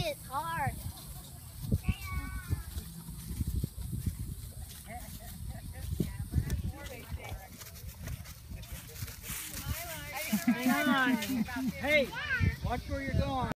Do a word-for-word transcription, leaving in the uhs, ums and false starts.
It's hard. Hang on. Hey, watch where you're going.